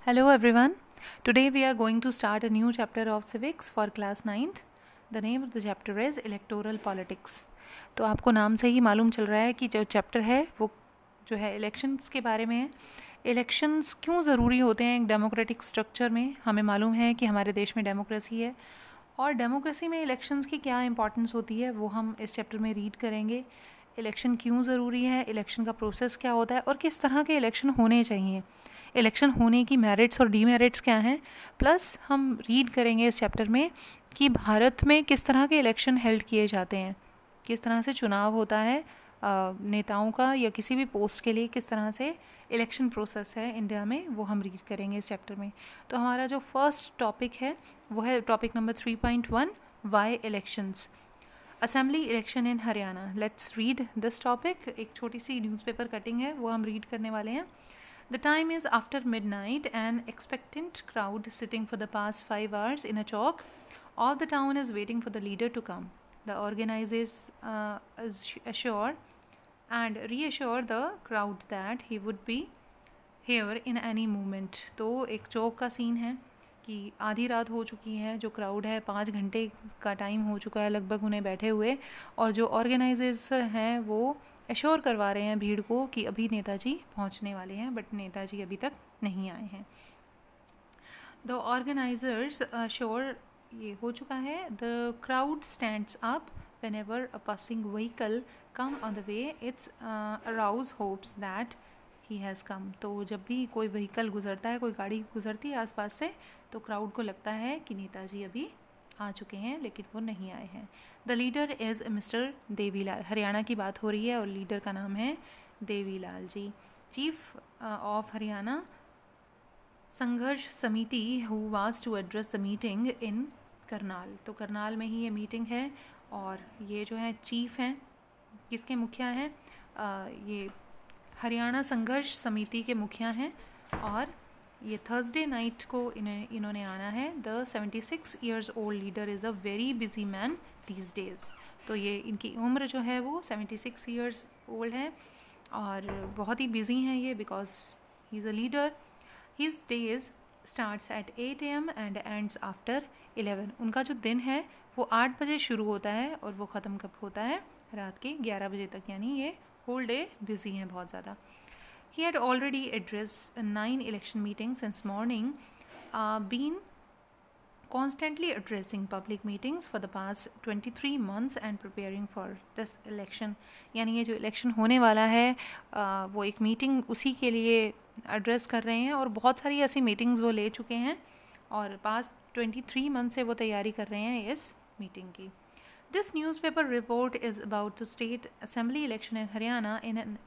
Hello everyone. Today we are going to start a new chapter of civics for class 9th. The name of the chapter is electoral politics. तो आपको नाम से ही मालूम चल रहा है कि जो चैप्टर है वो जो है इलेक्शंस के बारे में है. इलेक्शंस क्यों ज़रूरी होते हैं एक डेमोक्रेटिक स्ट्रक्चर में. हमें मालूम है कि हमारे देश में डेमोक्रेसी है और डेमोक्रेसी में इलेक्शंस की क्या इंपॉर्टेंस होती है वो हम इस चैप्टर में रीड करेंगे. इलेक्शन क्यों ज़रूरी है, इलेक्शन का प्रोसेस क्या होता है और किस तरह के इलेक्शन होने चाहिए, इलेक्शन होने की मेरिट्स और डीमेरिट्स क्या हैं. प्लस हम रीड करेंगे इस चैप्टर में कि भारत में किस तरह के इलेक्शन हेल्ड किए जाते हैं, किस तरह से चुनाव होता है नेताओं का या किसी भी पोस्ट के लिए, किस तरह से इलेक्शन प्रोसेस है इंडिया में, वो हम रीड करेंगे इस चैप्टर में. तो हमारा जो फर्स्ट टॉपिक है वो है topic number 3.1 why elections. Assembly election in Haryana. Let's read this topic. एक छोटी सी न्यूज़पेपर कटिंग है वो हम रीड करने वाले हैं. The time is after midnight. An expectant crowd sitting for the past 5 hours in a chalk. All the town is waiting for the leader to come. The organizers assure and reassure the crowd that he would be here in any moment. तो एक चौक का scene है कि आधी रात हो चुकी है, जो क्राउड है 5 घंटे का टाइम हो चुका है लगभग उन्हें बैठे हुए, और जो ऑर्गेनाइजर्स हैं वो एश्योर करवा रहे हैं भीड़ को कि अभी नेताजी पहुंचने वाले हैं, बट नेताजी अभी तक नहीं आए हैं. द ऑर्गेनाइजर्स अश्योर ये हो चुका है. The crowd stands up whenever a passing vehicle come on the way. It's arouse hopes that he has come. तो जब भी कोई व्हीकल गुजरता है, कोई गाड़ी गुजरती है आसपास से, तो क्राउड को लगता है कि नेताजी अभी आ चुके हैं, लेकिन वो नहीं आए हैं. The leader is mister Devi Lal. Haryana की बात हो रही है और लीडर का नाम है Devi Lal ji. Chief of Haryana Sangharsh Samiti who was to address the meeting in Karnal. तो करनाल में ही ये मीटिंग है और ये जो है चीफ हैं, किसके मुखिया हैं, ये हरियाणा संघर्ष समिति के मुखिया हैं, और ये थर्सडे नाइट को इन्होंने आना है. The 76 years old leader is a very busy man these days. तो ये इनकी उम्र जो है वो 76 years old है और बहुत ही बिजी हैं ये, because he is a leader. His days starts at 8 AM and ends after 11. उनका जो दिन है वो 8 बजे शुरू होता है और वो ख़त्म कब होता है, रात के 11 बजे तक. यानी ये होल डे बिजी हैं बहुत ज़्यादा. He had already addressed 9 election meetings since morning, been constantly addressing public meetings for the past 23 months and preparing for this election. यानी ये जो इलेक्शन होने वाला है वो एक मीटिंग उसी के लिए एड्रेस कर रहे हैं और बहुत सारी ऐसी मीटिंग्स वो ले चुके हैं और पास्ट 23 मंथ से वो तैयारी कर रहे हैं इस मीटिंग की. This newspaper report is about the state assembly election in Haryana in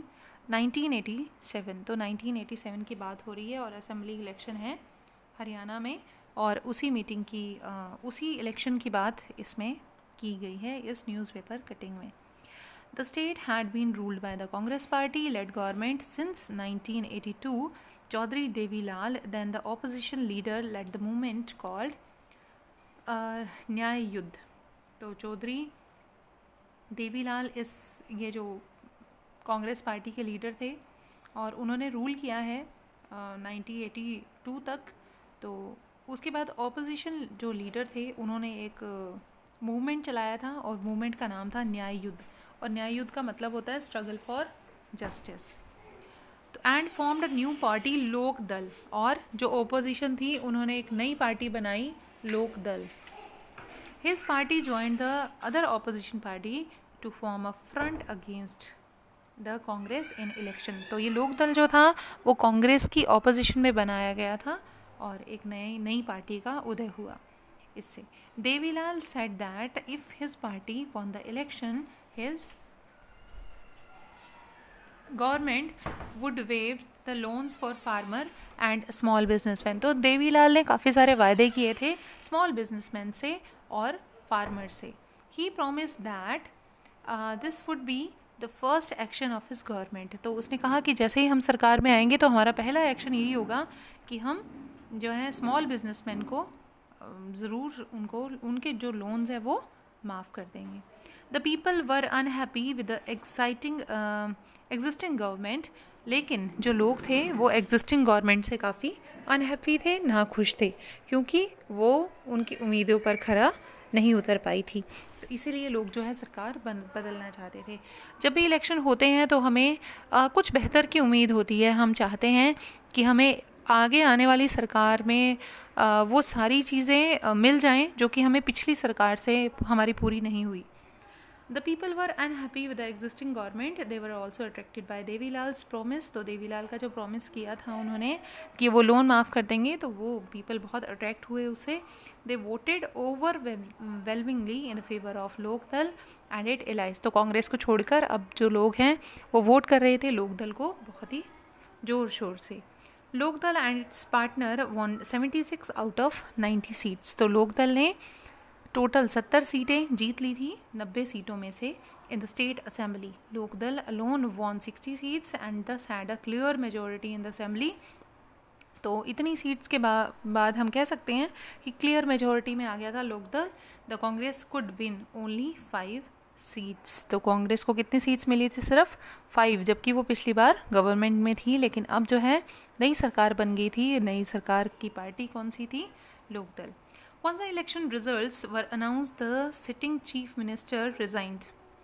1987. तो 1987 की बात हो रही है और असेंबली इलेक्शन है हरियाणा में, और उसी मीटिंग की उसी इलेक्शन की बात इसमें की गई है इस न्यूज़पेपर कटिंग में. The state had been ruled by the Congress party led government since 1982. Chaudhary Devi Lal, then the opposition leader, led the movement called Nyay Yudh. तो चौधरी देवीलाल ये जो कांग्रेस पार्टी के लीडर थे और उन्होंने रूल किया है 1982 तक. तो उसके बाद ऑपोजिशन जो लीडर थे उन्होंने एक मूवमेंट चलाया था और मूवमेंट का नाम था न्याय युद्ध, और न्याय युद्ध का मतलब होता है स्ट्रगल फॉर जस्टिस. तो and formed a new party Lok Dal, और जो ऑपोजिशन थी उन्होंने एक नई पार्टी बनाई लोक दल. His party joined the other opposition party to form a front against the Congress in election. तो ये लोक दल जो था वो कांग्रेस की ऑपोजिशन में बनाया गया था और एक नई पार्टी का उदय हुआ इससे. Devilal said that if his party won the election, his government would waive the loans for farmer and small businessmen. तो देवीलाल ने काफ़ी सारे वायदे किए थे स्मॉल बिजनेसमैन से और फार्मर से. ही promised that this would be the first action of his government. तो उसने कहा कि जैसे ही हम सरकार में आएंगे तो हमारा पहला एक्शन यही होगा कि हम जो है स्मॉल बिजनेसमैन को ज़रूर उनके जो लोन्स हैं वो माफ़ कर देंगे. The people were unhappy with the existing government लेकिन जो लोग थे वो एग्जिस्टिंग गवर्नमेंट से काफ़ी अनहैप्पी थे, नाखुश थे, क्योंकि वो उनकी उम्मीदों पर खरा नहीं उतर पाई थी। तो इसीलिए लोग जो है सरकार बदलना चाहते थे। जब भी इलेक्शन होते हैं तो हमें कुछ बेहतर की उम्मीद होती है। हम चाहते हैं कि हमें आगे आने वाली सरकार में वो सारी चीज़ें मिल जाएं जो कि हमें पिछली सरकार से हमारी पूरी नहीं हुई। The people were unhappy with the existing government. They were also attracted by देवीलाल्स promise. तो देवीलाल का जो प्रॉमिस किया था उन्होंने कि वो लोन माफ़ कर देंगे, तो वो पीपल बहुत अट्रैक्ट हुए उससे। They voted overwhelmingly in the favour of Lok Dal and it allies. तो कांग्रेस को छोड़कर अब जो लोग हैं वो वोट कर रहे थे लोकदल को बहुत ही ज़ोर शोर से। Lok Dal and its partner won 76 out of 90 seats. तो लोकदल ने टोटल 70 सीटें जीत ली थी 90 सीटों में से। In the state assembly Lok Dal alone won 60 seats and thus had a clear majority in the assembly. तो इतनी सीट्स के बाद हम कह सकते हैं कि क्लियर मेजोरिटी में आ गया था Lok Dal. The Congress could win only 5 seats. तो कांग्रेस को कितनी सीट्स मिली थी? सिर्फ 5, जबकि वो पिछली बार गवर्नमेंट में थी। लेकिन अब जो है नई सरकार बन गई थी। नई सरकार की पार्टी कौन सी थी? Lokdal. Once the election results were announced, the sitting chief minister resigned.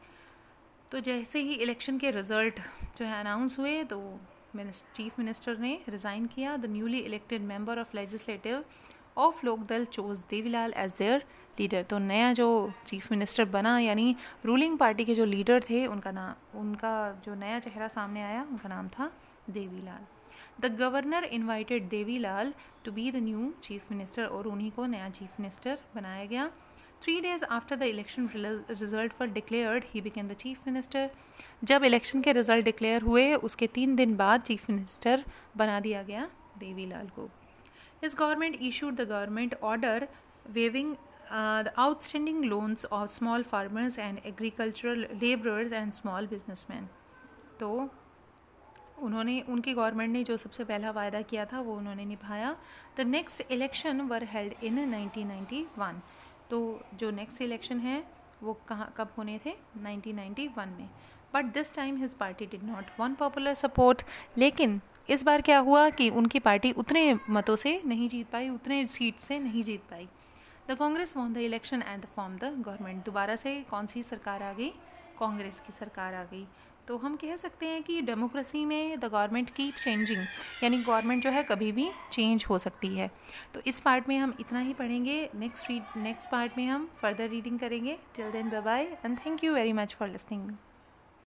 तो जैसे ही इलेक्शन के रिजल्ट जो है अनाउंस हुए तो चीफ मिनिस्टर ने रिज़ाइन किया। The newly elected member of legislative of Lok Dal chose Devi Lal as their leader. तो नया जो चीफ मिनिस्टर बना, यानी रूलिंग पार्टी के जो लीडर थे, उनका जो नया चेहरा सामने आया उनका नाम था Devi Lal. The governor invited Devi Lal to be the new chief minister, और उन्हीं को नया चीफ मिनिस्टर बनाया गया। 3 days after the election result were declared he became the chief minister. जब इलेक्शन के रिजल्ट डिक्लेयर हुए उसके 3 दिन बाद चीफ मिनिस्टर बना दिया गया देवीलाल को। His government issued the government order waiving the outstanding loans of small farmers and agricultural labourers and small businessman. तो उनकी गवर्नमेंट ने जो सबसे पहला वायदा किया था वो उन्होंने निभाया। The next election were held in 1991। तो जो नेक्स्ट इलेक्शन है वो कब होने थे? 1991 में। But this time his party did not won popular support. लेकिन इस बार क्या हुआ कि उनकी पार्टी उतने मतों से नहीं जीत पाई, उतने सीट से नहीं जीत पाई। The Congress won the election and form the government. दोबारा से कौन सी सरकार आ गई? कांग्रेस की सरकार आ गई। तो हम कह सकते हैं कि डेमोक्रेसी में द गवर्नमेंट कीप चेंजिंग, यानी गवर्नमेंट जो है कभी भी चेंज हो सकती है। तो इस पार्ट में हम इतना ही पढ़ेंगे। नेक्स्ट पार्ट में हम फर्दर रीडिंग करेंगे। Till then bye bye and thank you very much for listening.